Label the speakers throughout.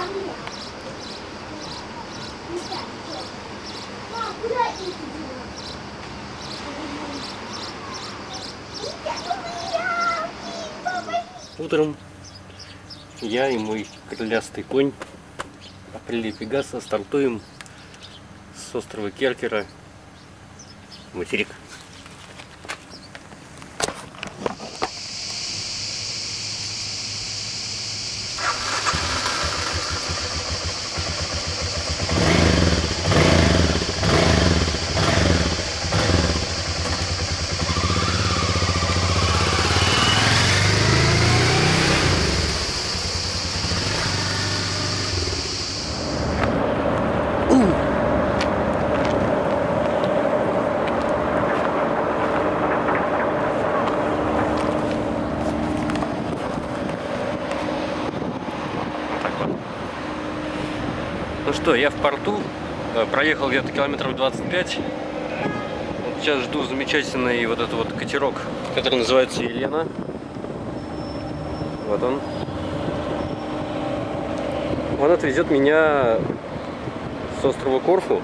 Speaker 1: Утром я и мой крылястый конь Апрелия Пегаса стартуем с острова Керкера в материк. Ну что, я в порту, проехал где-то километров 25. Вот сейчас жду замечательный вот этот вот катерок, который называется Елена. Вот он. Он отвезет меня с острова Корфу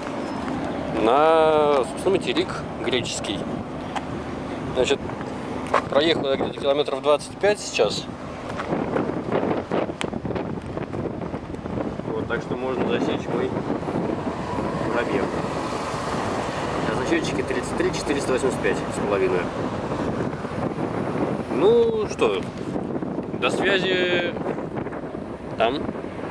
Speaker 1: на, собственно, материк греческий. Значит, проехал я где-то километров 25 сейчас. Так что можно засечь мой пробег. А на счетчике 33 485 с половиной. Ну что, до связи там.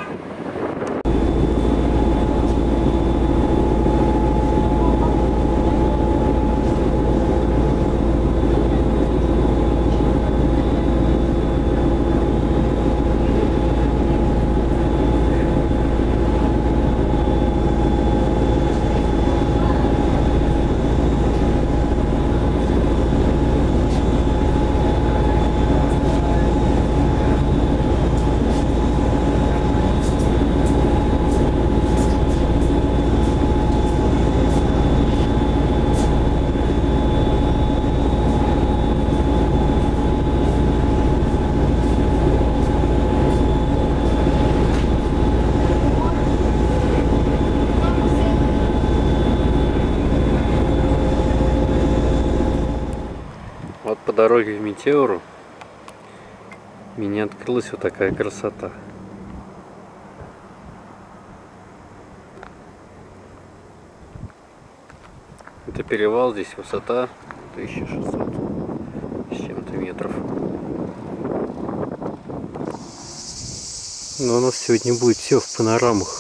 Speaker 1: Вот по дороге в Метеору мне открылась вот такая красота. Это перевал, здесь высота 1600 с чем-то метров. Но у нас сегодня будет все в панорамах.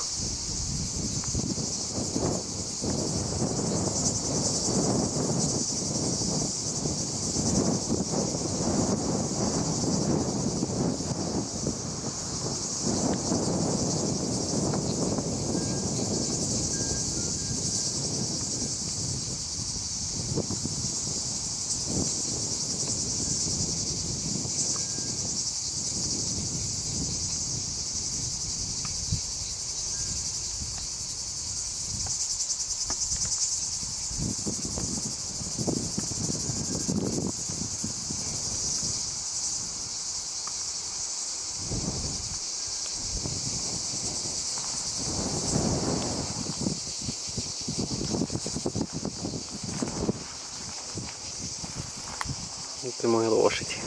Speaker 1: Это моя лошадь.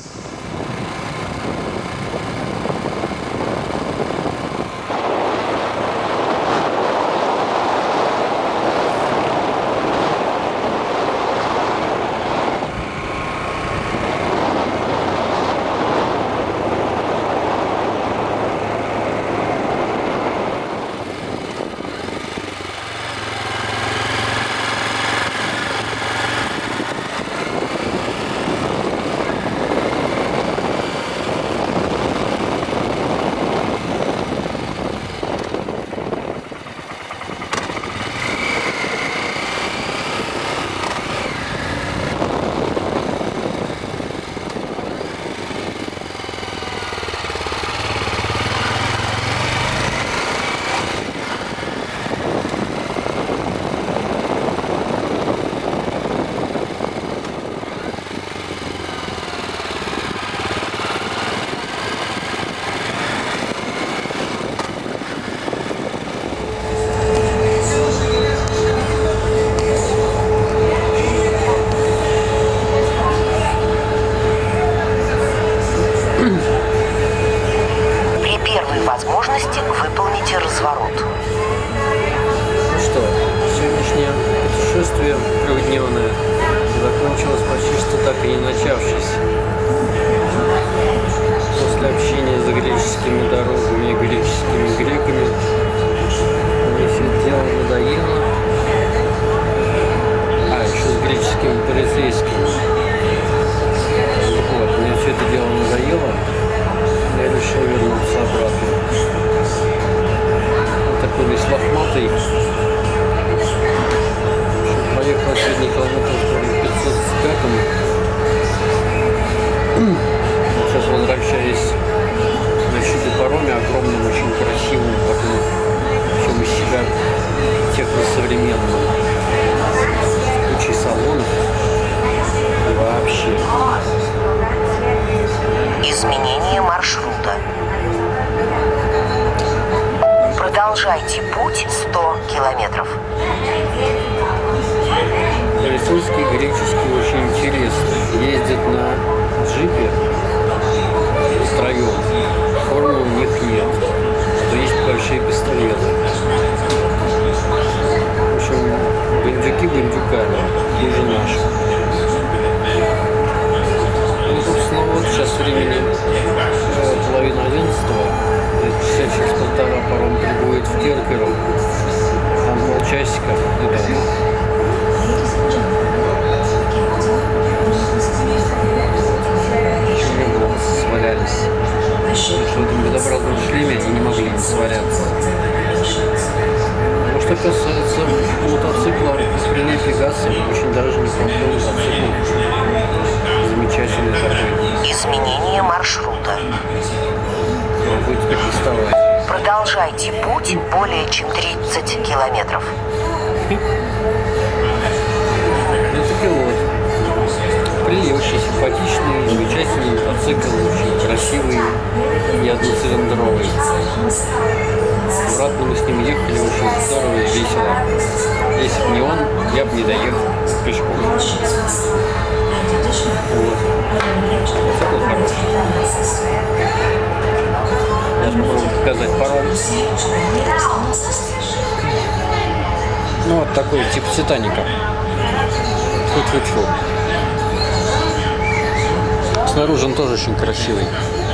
Speaker 1: чистый. Проехал сегодня километров 500 с пятым. Сейчас возвращаюсь на чудо-пароме, огромном, очень красивом, таком, всем из себя техносовременном. Кучей салонов. Вообще.
Speaker 2: Изменение маршрута. Продолжайте путь 100 километров.
Speaker 1: Полицейский греческий очень интересный. Ездит на джипе втроем. Формы у них нет. Но есть большие пистолеты. В общем, бандюки бандюками. Хуже наших. Ну, собственно, вот сейчас времени половина 11-го. Часа через полтора паром прибудет в Керкеру. Там полчасика и дома. Почему волосы свалялись? Потому что в этом безобразном шлеме они не могли не сваляться. Ну, что касается мотоцикла Renault Pegaso, очень даже неплохой мотоцикл. Замечательный такой.
Speaker 2: Изменение маршрута.
Speaker 1: Будет теперь доставать.
Speaker 2: Продолжайте путь более чем 30 километров.
Speaker 1: Ну таки вот. Очень симпатичный, замечательный мотоцикл, очень красивый и одноцилиндровый. Обратно мы с ним ехали очень здорово и весело. Если бы не он, я бы не доехал пешком. Вот. Мотоцикл хороший. Сейчас попробую показать паром. Ну вот такой тип Титаника. Фу-фу-фу. Снаружи он тоже очень красивый.